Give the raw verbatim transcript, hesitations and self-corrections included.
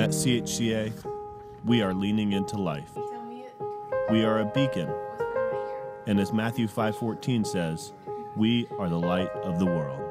At C H C A, we are leaning into life. We are a beacon. And as Matthew five fourteen says, we are the light of the world.